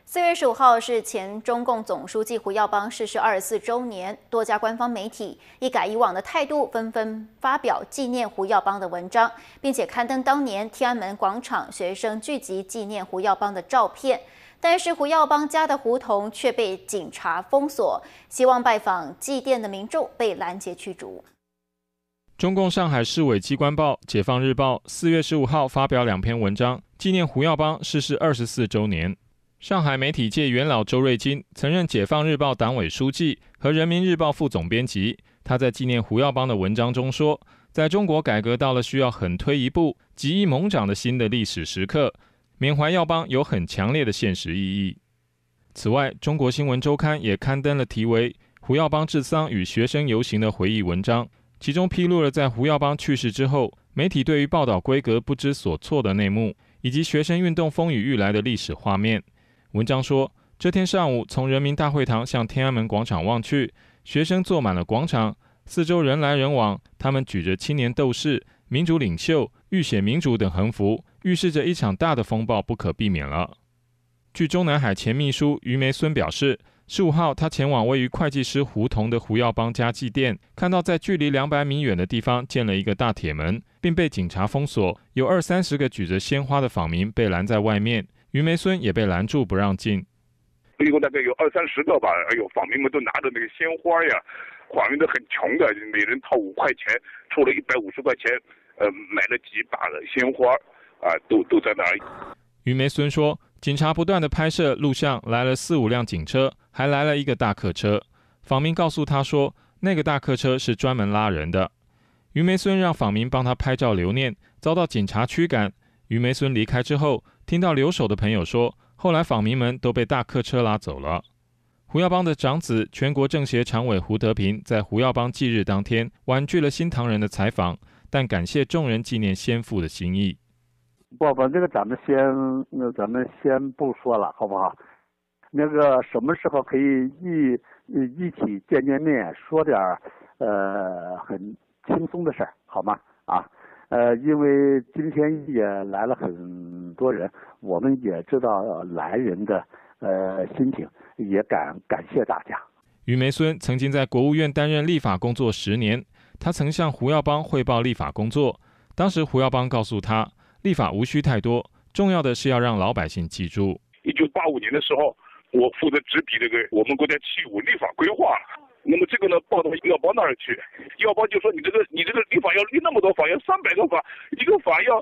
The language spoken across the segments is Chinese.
4月15号是前中共总书记胡耀邦逝世24周年，多家官方媒体一改以往的态度，纷纷发表纪念胡耀邦的文章，并且刊登当年天安门广场学生聚集纪念胡耀邦的照片。但是胡耀邦家的胡同却被警察封锁，希望拜访祭奠的民众被拦截驱逐。 中共上海市委机关报《解放日报》4月15号发表2篇文章，纪念胡耀邦逝世24周年。上海媒体界元老周瑞金曾任《解放日报》党委书记和《人民日报》副总编辑。他在纪念胡耀邦的文章中说，在中国改革到了需要狠推一步、急于猛涨的新的历史时刻，缅怀耀邦有很强烈的现实意义。此外，中国新闻周刊也刊登了题为《胡耀邦治丧与学生游行》的回忆文章，其中披露了在胡耀邦去世之后，媒体对于报道规格不知所措的内幕，以及学生运动风雨欲来的历史画面。文章说，这天上午从人民大会堂向天安门广场望去，学生坐满了广场，四周人来人往，他们举着青年斗士、民主领袖、浴血民主等横幅，预示着一场大的风暴不可避免了。据中南海前秘书于梅孙表示，15号他前往位于会计师胡同的胡耀邦家祭奠，看到在距离200米远的地方建了一个大铁门，并被警察封锁，有20-30个举着鲜花的访民被拦在外面，于梅孙也被拦住不让进。 一共大概有20-30个吧，访民们都拿着那个鲜花呀，访民都很穷的，每人掏5块钱，出了150块钱，买了几把的鲜花，都在那儿。 于梅孙说，警察不断的拍摄录像，来了4-5辆警车，还来了一个大客车。访民告诉他说，那个大客车是专门拉人的。于梅孙让访民帮他拍照留念，遭到警察驱赶。于梅孙离开之后，听到留守的朋友说，后来访民们都被大客车拉走了。胡耀邦的长子、全国政协常委胡德平在胡耀邦忌日当天婉拒了新唐人的采访，但感谢众人纪念先父的心意。 不，这个咱们先不说了，好不好？那个什么时候可以一起见面，说点很轻松的事儿，好吗？因为今天也来了很多人，我们也知道来人的心情，也感谢大家。 于梅孙曾经在国务院担任立法工作10年，他曾向胡耀邦汇报立法工作。当时胡耀邦告诉他，立法无需太多，重要的是要让老百姓记住。 1985年的时候，我负责执笔这个我们国家75立法规划。那么这个呢，报到耀邦那儿去，耀邦就说你这个立法要立那么多法，要300个法，一个法要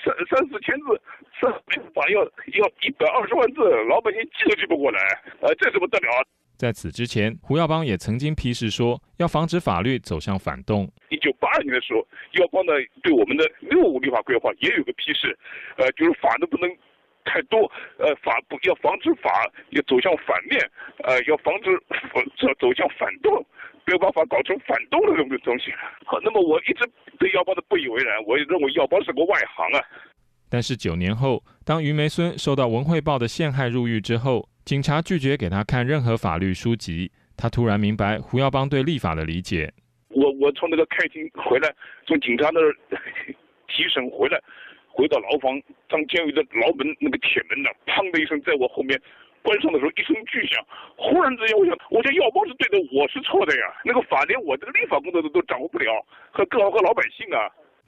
3-4千字，300个法要120万字，老百姓记都记不过来，这怎么得了？ 在此之前，胡耀邦也曾经批示说，要防止法律走向反动。 1982年的时候，耀邦呢对我们的65立法规划也有个批示，就是法都不能太多，要防止法要走向反面，要防止走向反动，不要把法搞成反动的这种东西。好，那么我一直对耀邦的不以为然，我也认为耀邦是个外行啊。 但是9年后，当于梅孙受到文汇报的陷害入狱之后，警察拒绝给他看任何法律书籍，他突然明白胡耀邦对立法的理解。 我从那个开庭回来，从警察那儿提审回来。回到牢房，当监狱的牢门那个铁门呢，砰的一声，在我后面关上的时候一声巨响。忽然之间，我想耀邦是对的，我是错的呀。那个法连我这个立法工作都掌握不了，更何况老百姓啊。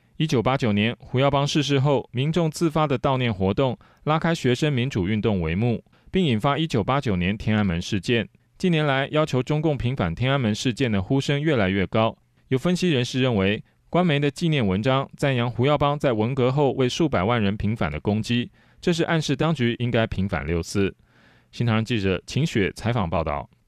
1989年，胡耀邦逝世后，民众自发的悼念活动拉开学生民主运动帷幕，并引发1989年天安门事件。近年来，要求中共平反天安门事件的呼声越来越高。有分析人士认为，官媒的纪念文章赞扬胡耀邦在文革后为数百万人平反的功绩，这是暗示当局应该平反6四。新唐人记者秦雪采访报道。